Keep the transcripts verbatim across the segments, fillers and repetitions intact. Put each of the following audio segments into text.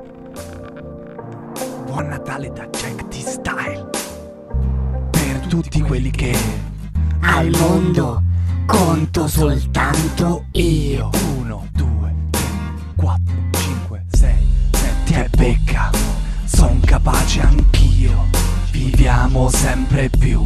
Buon Natale da Jack T-Style per tutti quelli che al mondo conto soltanto io. Uno, due, tre, quattro, cinque, sei, sette e becca. Son capace anch'io. Viviamo sempre più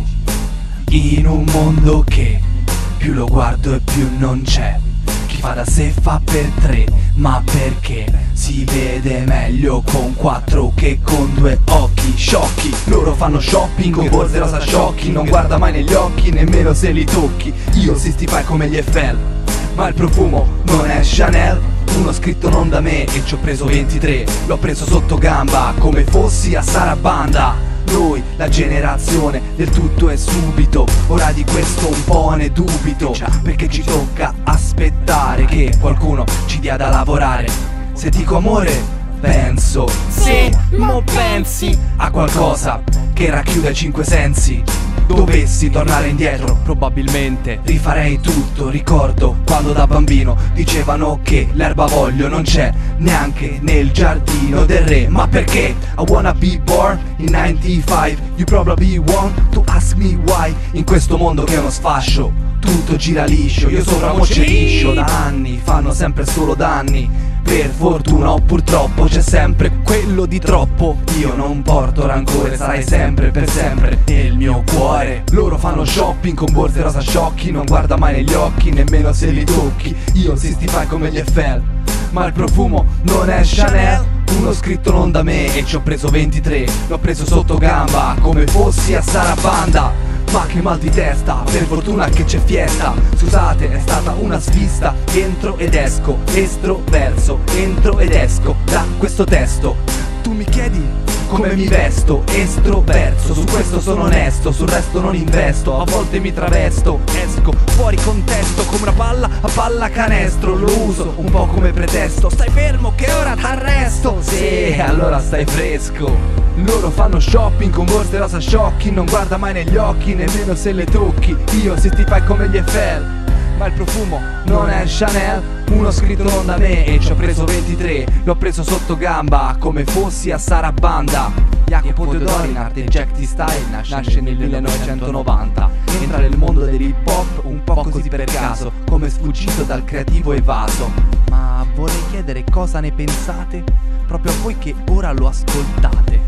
in un mondo che più lo guardo e più non c'è. Chi fa da sé fa per tre, ma perché si vede meglio con quattro che con due occhi. Sciocchi, loro fanno shopping con borse rosa sciocchi. Non guarda mai negli occhi, nemmeno se li tocchi. Io si stipai come gli Eiffel, ma il profumo non è Chanel. Uno scritto non da me e ci ho preso ventitré. L'ho preso sotto gamba come fossi a Sarabanda. Noi, la generazione del tutto e subito. Ora di questo un po' ne dubito, perché ci tocca aspettare che qualcuno ci dia da lavorare. Se dico amore, penso, Se mo pensi a qualcosa che racchiude i cinque sensi. Dovessi tornare indietro, probabilmente rifarei tutto. Ricordo quando da bambino dicevano che l'erbavoglio non c'è neanche nel giardino del re. Ma perché? I wanna be born in ninety-five. You probably want to ask me why. In questo mondo che è uno sfascio, tutto gira liscio. Io sopra mo ci liscio da anni, fanno sempre solo danni. Per fortuna o purtroppo c'è sempre quello di troppo. Io non porto rancore, sarai sempre per sempre nel mio cuore. Loro fanno shopping con borse rosa sciocchi. Non guarda mai negli occhi, nemmeno se li tocchi. Io si stifai come gli Eiffel, ma il profumo non è Chanel. Uno scritto non da me e ci ho preso ventitré. L'ho preso sotto gamba come fossi a Sarabanda. Ma che mal di testa, per fortuna che c'è fiesta. Scusate, è stata una svista. Entro ed esco, estroverso. Entro ed esco da questo testo. Tu mi chiedi come mi vesto, estroverso. Su questo sono onesto, sul resto non investo. A volte mi travesto, esco fuori contesto come una palla a pallacanestro. Lo uso un po' come pretesto. Stai fermo che ora t'arresto. Sì, allora stai fresco. Loro fanno shopping con borse rosa sciocchi. Non guarda mai negli occhi, nemmeno se le tocchi. Io se ti fai come gli Eiffel, ma il profumo non è Chanel. Uno scritto non da me e ci ho preso ventitré. L'ho preso sotto gamba come fossi a Sarabanda. Jacopo Teodoro in arte Jack T-Style nasce nel millenovecentonovanta. Entra nel mondo dell'hip hop un po' così per caso, come sfuggito dal creativo evaso. Ma vorrei chiedere cosa ne pensate, proprio a voi che ora lo ascoltate.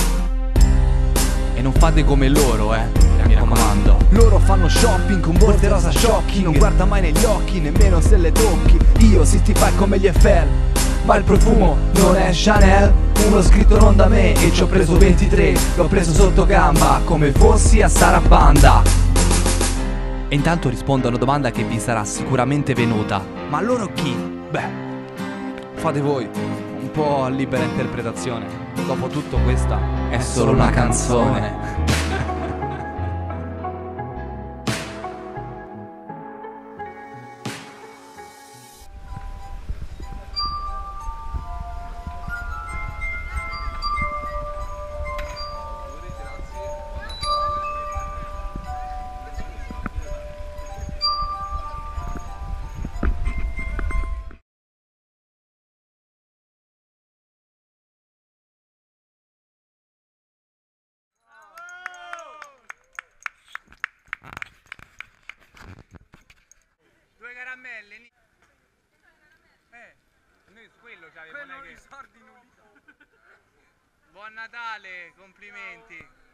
E non fate come loro, eh, mi raccomando. Loro fanno shopping con borse rosa sciocchi. Non guarda mai negli occhi, nemmeno se le tocchi. Io si ti fai come gli Eiffel, ma il profumo non è Chanel. Uno scritto non da me e ci ho preso ventitré. L'ho preso sotto gamba come fossi a Sarabanda. E intanto rispondo a una domanda che vi sarà sicuramente venuta: ma loro chi? Beh, fate voi, un po' a libera interpretazione. Dopo tutto questa è solo una canzone. Due caramelle. Eh, noi quello c'avevamo. Quello i sordi non li do. Buon Natale, complimenti.